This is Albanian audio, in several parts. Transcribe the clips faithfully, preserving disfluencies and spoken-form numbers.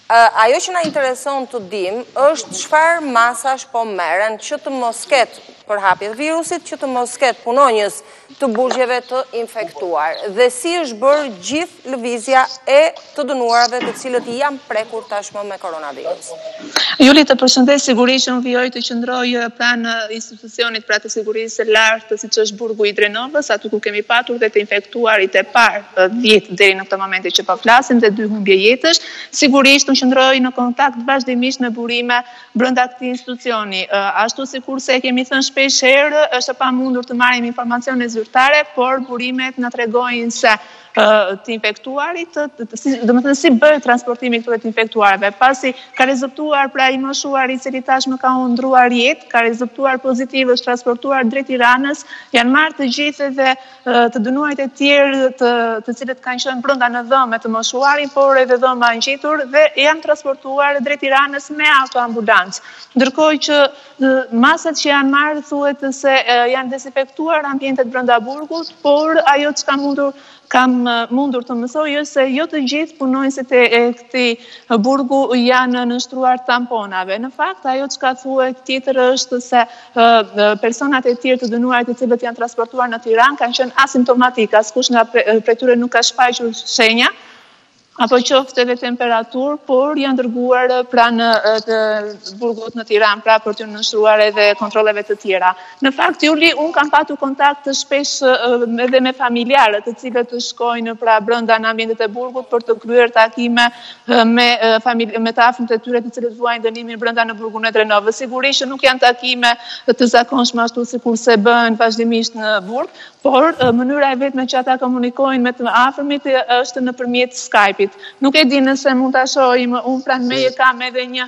Uh, ajo që na intereson të dim është çfarë masash po merren që të mos ketë përhapje të virusit, që të mos ketë punonjës të burgjeve të infektuar. Dhe si është bërë gjithë lëvizja e të dënuarve të cilët janë prekur tashmë me koronavirus. Juli, të përshëndes, sigurisht unë vijoj të qëndroj pranë institucionit pra të sigurisë së lartë, siç është burgu i Drenovës, aty ku kemi patur dhe të infektuarit e parë dhjetë deri në këtë moment që po flasim dhe dy humbje jetësh. Sigurisht unë qëndroj në kontakt vazhdimisht me burime brenda këtij institucioni. Ashtu sikurse e kemi thënë shpesh herë, është e pamundur të marrim informacione zyrtare, por burimet na tregojnë se të infektuarit, do të thënë si bëhet transportimi këtyre të infektuarve, pasi ka rezultuar pra i moshuar i cili tashmë ka ndruar jetë, ka rezultuar pozitiv, është transportuar drejt Tiranës, janë marrë të gjithë edhe të dënuarit e tjerë të, të cilët kanë qenë brenda në dhëmë të moshuarin, por edhe dhëma ngjitur dhe janë transportuar drejt Tiranës me autoambulancë. Ndërkohë që masat që janë marrë thuhet se janë dezinfektuar ambientet brenda burgut, por ajo çka mundur kam mundur të mësoj është se jo të gjithë punonjësit e këtij burgu janë nënshtruar tamponave. Në fakt, ajo çka thuhet tjetër është se personat e tjerë të dënuarit të cilët janë transportuar në Tiranë kanë qenë asimptomatik, askush nga prej tyre nuk ka shfaqur shenja apo qoftë edhe temperaturë, por janë dërguar pranë të burgut në Tiranë, pra për të nënshtruar edhe kontrolleve të tjera. Në fakt, Juli, unë kam patur kontakt të shpesh edhe me familjarët, të cilët të shkojnë pra brenda në ambientet e burgut për të kryer takime me familje, me të afërmit e tyre të cilët vuajnë dënimin brenda në burgun e Drenovës. Sigurisht që nuk janë takime të zakonshme ashtu sikurse bëhen vazhdimisht në burg, por mënyra e vetme që ata komunikojnë me të afërmit është nëpërmjet Skype-it. Nuk e di nëse mund ta shohim, unë pranë meje kam edhe një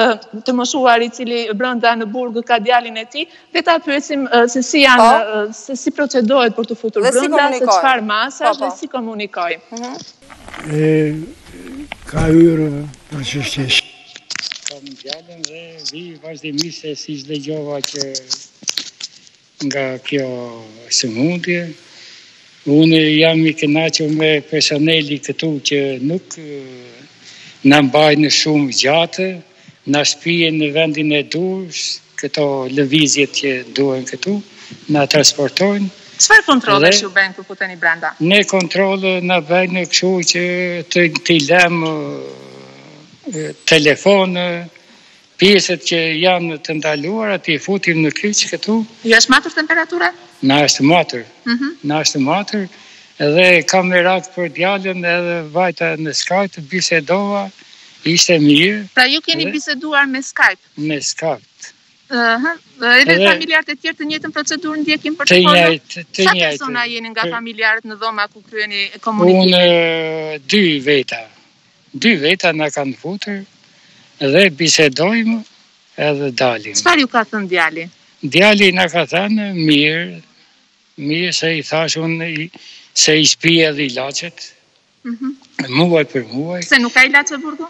të moshuar i cili brenda në burg ka djalin e tij, dhe ta pyesim se si janë, se si procedohet për të futur brenda, se çfarë masash dhe si komunikojnë. Ka hyrë në çështje. Kam djalin dhe vi vazhdimisht se si dëgjova që nga kjo sëmundje. Unë jam i kënaqur me personeli këtu që nuk na mbajnë shumë gjatë, na shpihen në vendin e Durrës, këto lëvizjet që duhen këtu, na transportojnë. Çfarë kontrollesh ju bën kur futeni brenda? Ne kontrolle na bëjnë kështu që të të lëmë telefonë, pjesët që janë të ndaluara ti futim në kyç këtu. Ju është matur temperatura? Na është matur. Na është matur. Edhe kam merak për djalën edhe vajta në Skype, bisedova, ishte mirë. Pra ju keni biseduar me Skype? Me Skype. Ëh, edhe familjarët e tjerë të njëjtën procedurë ndjekin për të folur? Të njëjtë, të njëjtë. Sa persona jeni nga familjarët në dhoma ku kryeni komunikimin? Unë dy veta. Dy veta na kanë futur. Dhe bisedojmë edhe dalim. Çfarë ju ka thënë djali? Djali na ka thënë mirë, mirë se i thash unë se i spi edhe ilaçet, muaj për muaj. Se nuk ka ilaçe burgu?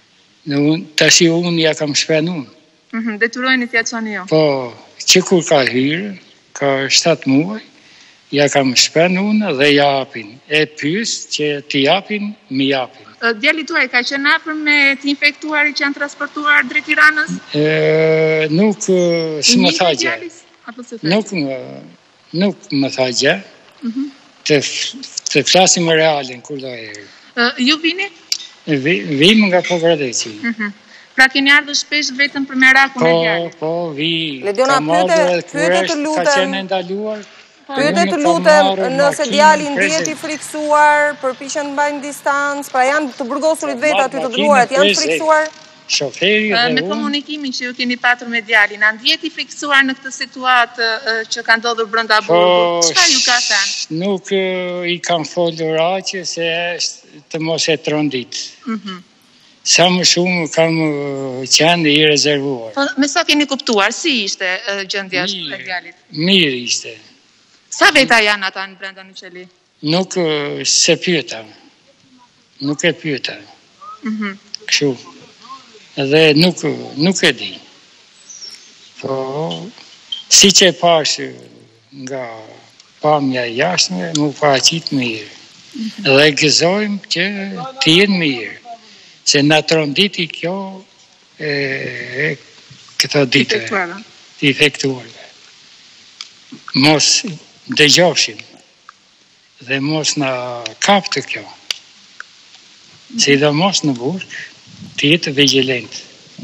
Tash unë ja kam shpen unë. Detyrojeni t'ja çoni ju? Po, që kur ka hyrë, ka shtatë muaj, ja kam shpen unë dhe ja japin. E pyes që t'i japin, mi japin. Djali tuaj ka qenë afër me të infektuarit që janë transportuar drejt Tiranës? Nuk s'më tha gjë. Nuk nuk më tha gjë. Të të flasim me realin kur do eri. Ju vini? Vim nga Pogradeci. Pra keni ardhur shpesh vetëm për merakun e djalit? Po, po, vi. Lediona, pyete të lutem. Ka qenë ndaluar. Pyete të lutem nëse djali ndihet i friksuar, përpiqen të mbajnë distancë, pra janë të burgosurit vetë aty të dënuarit, janë të friksuar? Shoferi dhe me komunikimin që ju keni patur me djalin, a ndihet i friksuar në këtë situatë që ka ndodhur brenda burgut? Çfarë ju ka thënë? Nuk i kam folur aqe se është të mos e trondit. Sa më shumë kam qenë i rezervuar. Me sa keni kuptuar, si ishte gjendja e djalit? Mirë ishte. Sa veta janë ata në brenda në qeli? Nuk se pyeta. Nuk e pyeta. Kështu. Edhe nuk, nuk e di. Po, si që e pash nga pamja jashtme, mu paraqit mirë. Dhe gëzojmë që të jenë mirë. se na tronditi kjo e, e këto ditë të efektuarve. Mos dëgjoshim dhe mos na kaptë kjo. Sidomos në burg, të jetë vigjilent.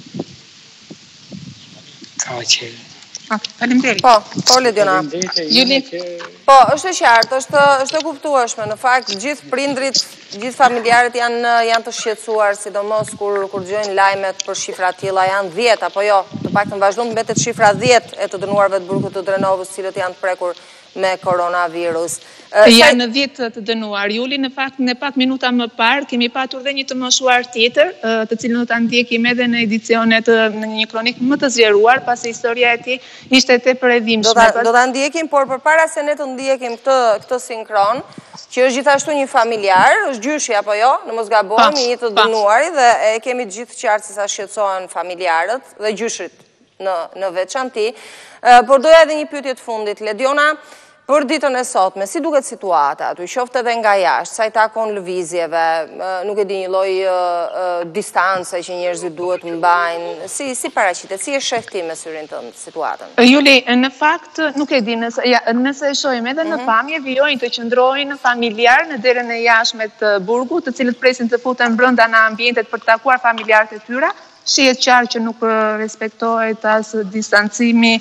Ka që... Faleminderit. Po, po Lediona. Juli. Po, është e qartë, është është e kuptueshme. Në fakt, gjithë prindrit, gjithë familjarët janë janë të shqetësuar, sidomos kur kur dëgjojnë lajmet për shifra të tilla, janë dhjetë apo jo, të paktën vazhdon të mbetet shifra dhjetë e të dënuarve të burgut të Drenovës, cilët janë të prekur me koronavirus. Janë në dhjetë të dënuar. Juli, në fakt, në pak minuta më parë, kemi patur dhe një të moshuar tjetër, të cilën do ta ndjekim edhe në edicionet në një kronik më të zgjeruar, pasi historia e tij ishte tepër e dhimbshme. Do ta ndjekim, por përpara se ne të ndjekim këtë këtë sinkron, që është gjithashtu një familjar, është gjyshi apo jo, në mos gabojmë, një të dënuari dhe e kemi të gjithë qartë se sa shqetësohen familjarët dhe gjyshit në në veçanti. Por doja edhe një pyetje të fundit, Lediona. Për ditën e sotme, si duket situata aty, qoftë edhe nga jashtë, sa i takon lëvizjeve, nuk e di një lloj distance që njerëzit duhet mbajnë, si si paraqitet, si e sheh ti me syrin tënd situatën? Juli, në fakt nuk e di nëse ja, nëse e shohim edhe në pamje, vijojnë të qëndrojnë familjar në derën e jashtme të burgut, të cilët presin të futen brenda në ambientet për të takuar familjarët e tyre. Shihet qartë që nuk respektohet as distancimi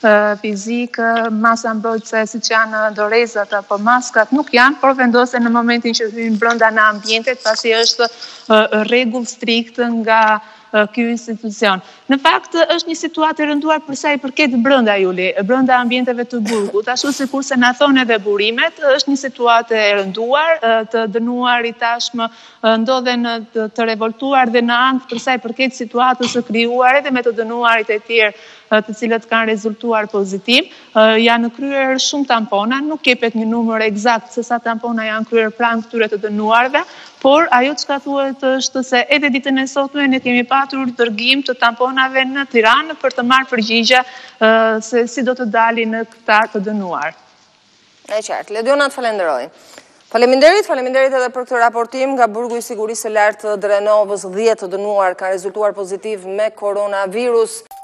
fizik, masa mbrojtëse siç janë dorezat apo maskat nuk janë, por vendosen në momentin që hyjnë brenda në ambientet, pasi është rregull strikt nga ky institucion. Në fakt, është një situatë e rënduar për sa i përket brenda, Juli, brenda ambienteve të burgut, ashtu sikurse na thonë edhe burimet, është një situatë e rënduar, të dënuarit tashmë ndodhen të revoltuar dhe në ankth për sa i përket situatës së krijuar edhe me të dënuarit e tjerë të cilët kanë rezultuar pozitiv. Janë kryer shumë tampona, nuk jepet një numër eksakt se sa tampona janë kryer pranë këtyre të dënuarve, por ajo çka thuhet është se edhe ditën e sotme ne kemi patur dërgim të tamponave në Tiranë për të marrë përgjigje se si do të dalin këta të dënuar. E qartë, Lediona, të falenderoj. Faleminderit, faleminderit edhe për këtë raportim nga burgu i sigurisë së lartë të Drenovës, dhjetë të dënuar kanë rezultuar pozitiv me koronavirus.